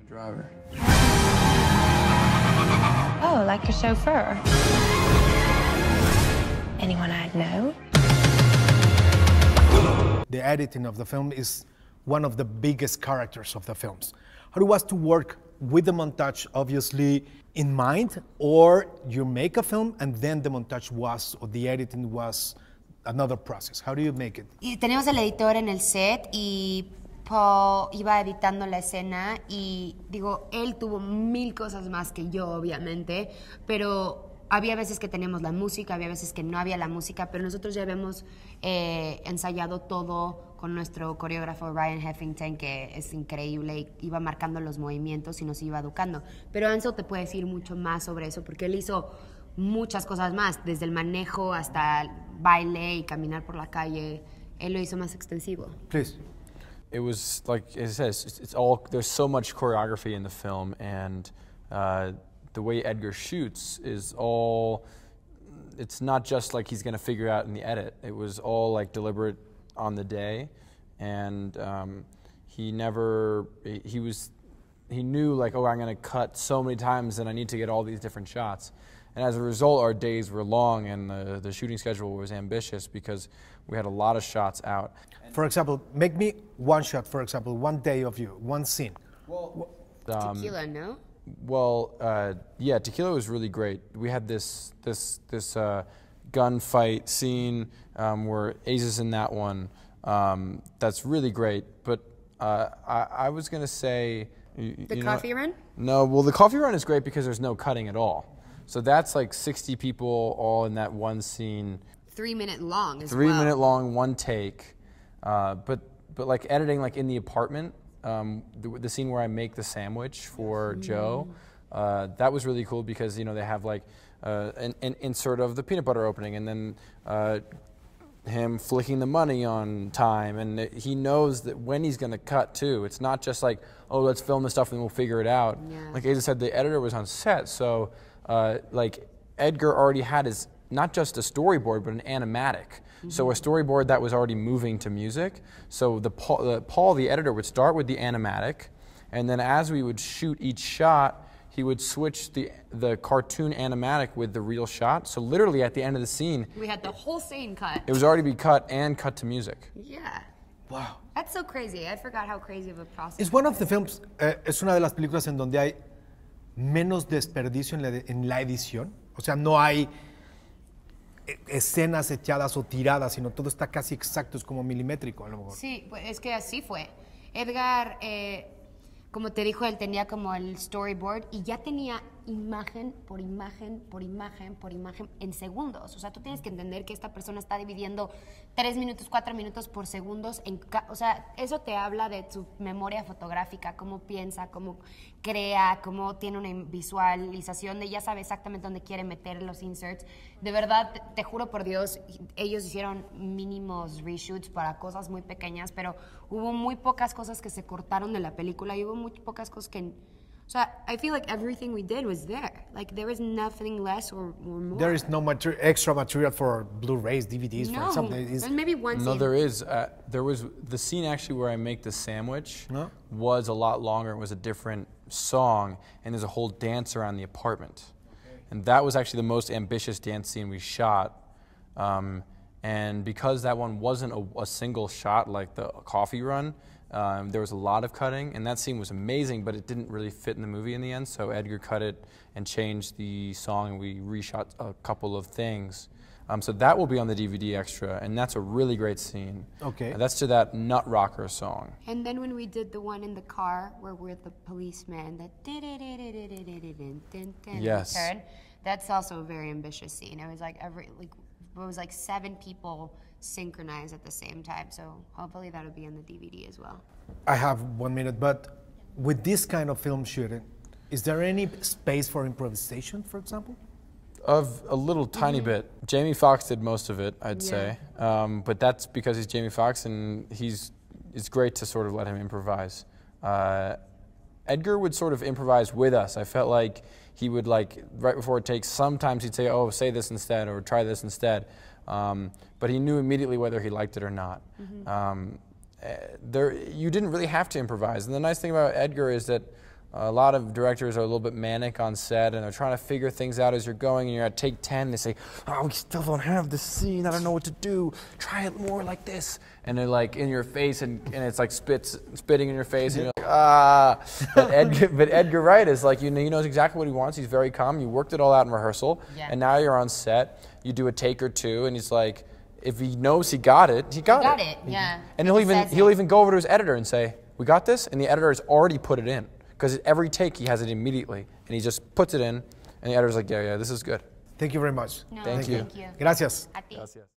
Driver. Oh, like a chauffeur. Anyone I'd know? The editing of the film is one of the biggest characters of the films. How it was to work with the montage, obviously, in mind, or you make a film and then the montage was, or the editing was another process? How do you make it? Y teníamos el editor en el set y Paul iba editando la escena y digo, él tuvo 1000 cosas más que yo, obviamente, pero había veces que teníamos la música, había veces que no había la música, pero nosotros ya habíamos ensayado todo con nuestro coreógrafo Ryan Heffington, que es increíble, y iba marcando los movimientos y nos iba educando. Pero Ansel te puede decir mucho más sobre eso, porque él hizo muchas cosas más, desde el manejo hasta el baile y caminar por la calle. Él lo hizo más extensivo. Please. It was like it says, it's all, there's so much choreography in the film, and the way Edgar shoots is all, it's not just like he's gonna figure out in the edit. It was all like deliberate on the day, and he knew like, oh, I'm gonna cut so many times and I need to get all these different shots. And as a result, our days were long and the shooting schedule was ambitious because we had a lot of shots out. For example, make me one shot, for example, one day of you, one scene. Well, Tequila, no? Well, yeah, Tequila was really great. We had this gunfight scene where Ace is in that one. That's really great. But I was gonna say The coffee run? No, well, the coffee run is great because there's no cutting at all. So that's like 60 people all in that one scene. 3-minute long as 3-minute long, one take. But like editing like in the apartment, the scene where I make the sandwich for Joe, that was really cool because, you know, they have like an insert of the peanut butter opening and then him flicking the money on time, and he knows that when he's going to cut too. It's not just like, oh, let's film the stuff and we'll figure it out. Yeah. Like Asa said, the editor was on set, so like Edgar already had his, not just a storyboard, but an animatic. So a storyboard that was already moving to music. So Paul, the editor, would start with the animatic, and then as we would shoot each shot, he would switch the cartoon animatic with the real shot. So literally at the end of the scene, we had the whole scene cut. It was already be cut and cut to music. Yeah. Wow. That's so crazy. I forgot how crazy of a process. Es one of the films, es una de las películas en donde hay menos desperdicio en la edición. O sea, no hay escenas echadas o tiradas, sino todo está casi exacto, es como milimétrico a lo mejor. Sí, pues es que así fue. Edgar, como te dijo, él tenía como el storyboard y ya tenía imagen por imagen, por imagen, por imagen en segundos. O sea, tú tienes que entender que esta persona está dividiendo 3 minutos, 4 minutos por segundos. O sea, eso te habla de su memoria fotográfica, cómo piensa, cómo crea, cómo tiene una visualización de ya sabe exactamente dónde quiere meter los inserts. De verdad, te juro por Dios, ellos hicieron mínimos reshoots para cosas muy pequeñas, pero hubo muy pocas cosas que se cortaron de la película y hubo muy pocas cosas que... O sea, I feel like everything we did was there. Like, there was nothing less or more. There is no extra material for Blu-rays, DVDs, for example. There's maybe one scene. No, there is. There was the scene actually where I make the sandwich was a lot longer. It was a different song, and there's a whole dance around the apartment. Okay. And that was actually the most ambitious dance scene we shot. And because that one wasn't a single shot like the coffee run, there was a lot of cutting, and that scene was amazing, but it didn't really fit in the movie in the end, so Edgar cut it and changed the song, and we reshot a couple of things. So that will be on the DVD extra, and that's a really great scene. Okay. That's to that Nut Rocker song. And then when we did the one in the car where we're the policeman, that Yes. turn, that's also a very ambitious scene. It was like it was like 7 people synchronized at the same time, so hopefully that'll be on the DVD as well. I have 1 minute, but with this kind of film shooting, is there any space for improvisation, for example? Of a little tiny bit. Jamie Foxx did most of it, I'd say. But that's because he's Jamie Foxx, and it's great to sort of let him improvise. Edgar would sort of improvise with us. I felt like he would, like, right before it takes, sometimes he'd say, oh, say this instead, or try this instead. But he knew immediately whether he liked it or not. You didn't really have to improvise. And the nice thing about Edgar is that A lot of directors are a little bit manic on set, and they're trying to figure things out as you're going, and you're at take 10, they say, oh, we still don't have this scene, I don't know what to do, try it more like this. And they're like in your face, and it's like spitting in your face, and you're like, ah. But Edgar Wright is like, he knows exactly what he wants, he's very calm, you worked it all out in rehearsal, and now you're on set, you do a take or two, and he's like, if he knows he got it, he got it. Yeah. And he'll even go over to his editor and say, we got this? And the editor has already put it in. Because every take he has it immediately, and he just puts it in, and the editor's like, yeah, this is good. Thank you very much. No, Thank you. Gracias. A ti. Gracias.